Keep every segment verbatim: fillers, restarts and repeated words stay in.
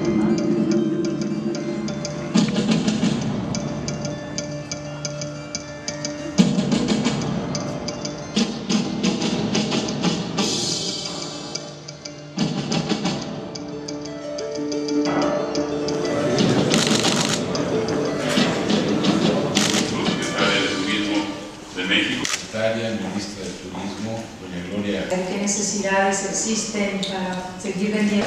Ministra de Turismo, doña Gloria. ¿Qué necesidades existen para seguir vendiendo?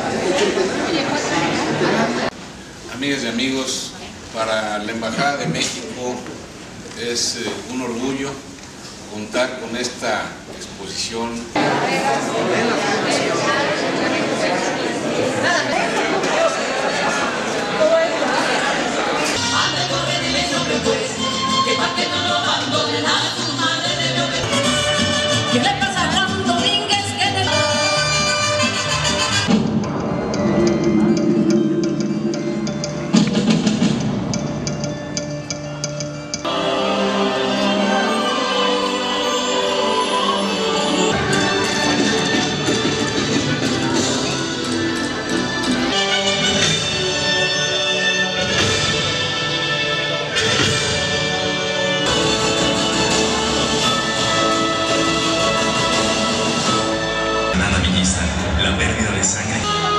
Amigas y amigos, para la Embajada de México es eh, un orgullo contar con esta exposición. ¿Qué le pasa a Juan Domínguez que te... La pérdida de sangre.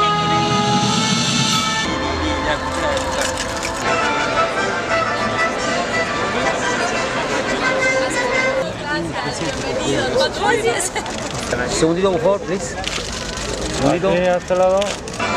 Gracias. Segundito, por favor, please. Segundito. Aquí, a este lado.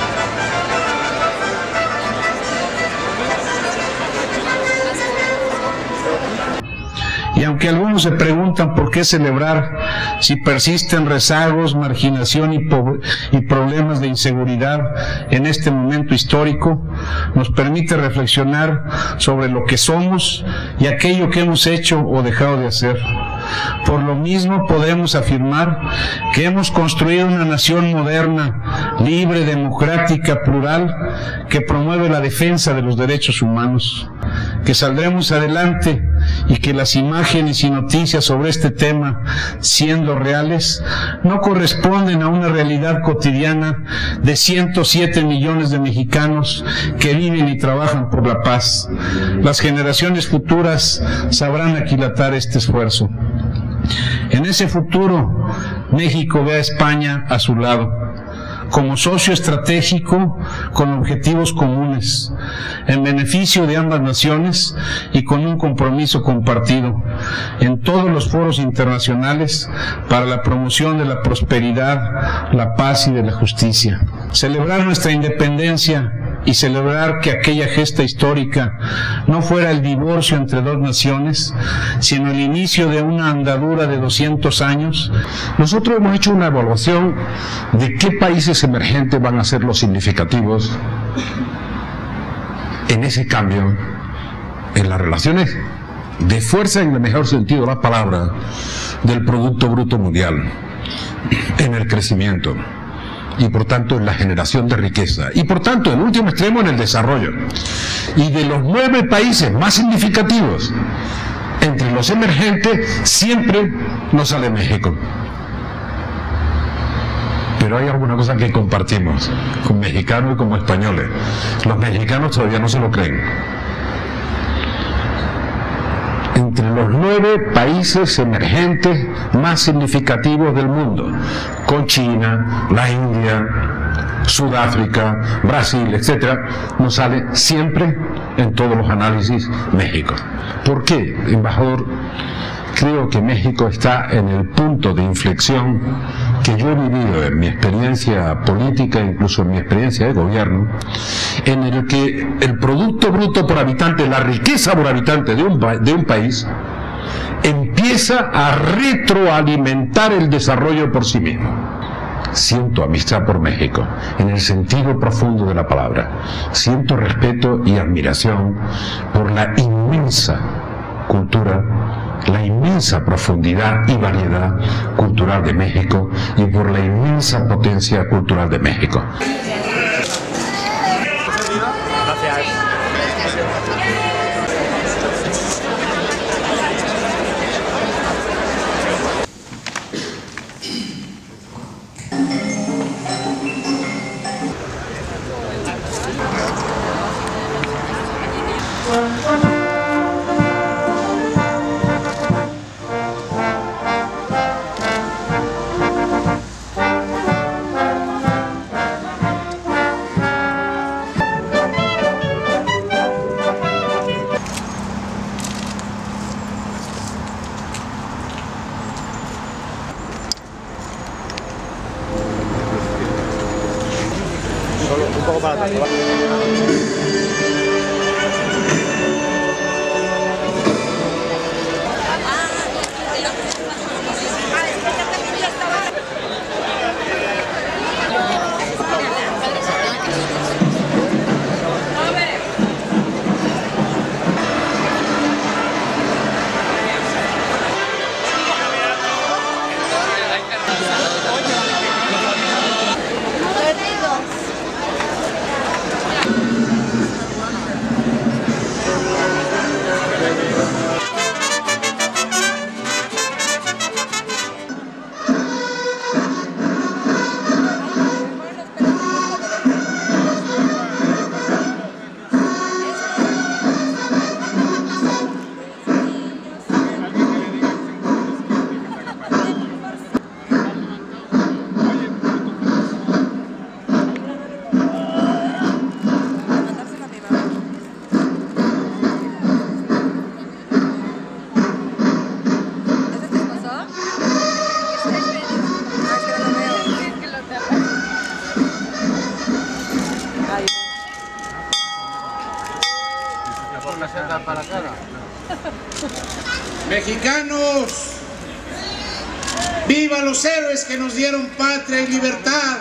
Y aunque algunos se preguntan por qué celebrar si persisten rezagos, marginación y, y problemas de inseguridad en este momento histórico, nos permite reflexionar sobre lo que somos y aquello que hemos hecho o dejado de hacer. Por lo mismo podemos afirmar que hemos construido una nación moderna, libre, democrática, plural, que promueve la defensa de los derechos humanos, que saldremos adelante y que las imágenes y noticias sobre este tema, siendo reales, no corresponden a una realidad cotidiana de ciento siete millones de mexicanos que viven y trabajan por la paz. Las generaciones futuras sabrán aquilatar este esfuerzo. En ese futuro, México ve a España a su lado, como socio estratégico con objetivos comunes, en beneficio de ambas naciones y con un compromiso compartido en todos los foros internacionales para la promoción de la prosperidad, la paz y de la justicia. Celebrar nuestra independencia y celebrar que aquella gesta histórica no fuera el divorcio entre dos naciones, sino el inicio de una andadura de doscientos años. Nosotros hemos hecho una evaluación de qué países emergentes van a ser los significativos en ese cambio en las relaciones de fuerza, en el mejor sentido de la palabra, del Producto Bruto Mundial, en el crecimiento y por tanto en la generación de riqueza y por tanto en último extremo en el desarrollo. Y de los nueve países más significativos entre los emergentes siempre nos sale México. Pero hay alguna cosa que compartimos con mexicanos y como españoles. Los mexicanos todavía no se lo creen. Entre los nueve países emergentes más significativos del mundo, con China, la India, Sudáfrica, Brasil, etcétera, nos sale siempre en todos los análisis México. ¿Por qué, embajador? Creo que México está en el punto de inflexión que yo he vivido en mi experiencia política, incluso en mi experiencia de gobierno, en el que el Producto Bruto por habitante, la riqueza por habitante de un, de un país, empieza a retroalimentar el desarrollo por sí mismo. Siento amistad por México, en el sentido profundo de la palabra. Siento respeto y admiración por la inmensa cultura, la inmensa profundidad y variedad cultural de México y por la inmensa potencia cultural de México. Gracias. Solo un poco para atrás. Mexicanos, viva los héroes que nos dieron patria y libertad.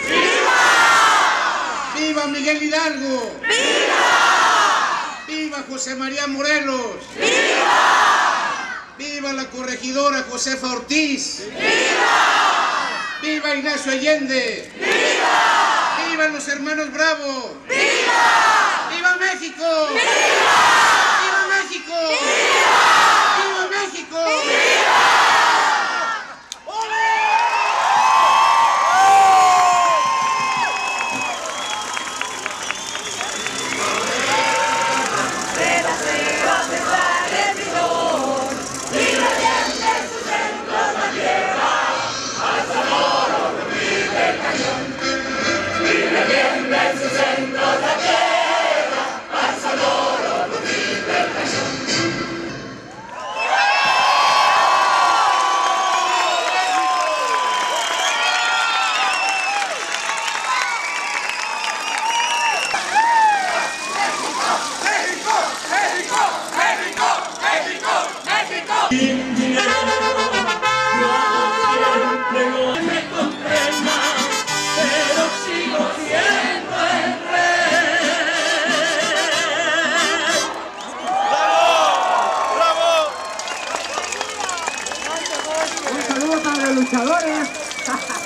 ¡Viva! ¡Viva Miguel Hidalgo! ¡Viva! ¡Viva José María Morelos! ¡Viva! ¡Viva la corregidora Josefa Ortiz! ¡Viva! ¡Viva Ignacio Allende! ¡Viva! ¡Viva los hermanos Bravo! ¡Viva! ¡Viva México! ¡Viva! ¡Viva México! ¡Viva! ¡Viva México! ¡Viva! Un saludo para los luchadores.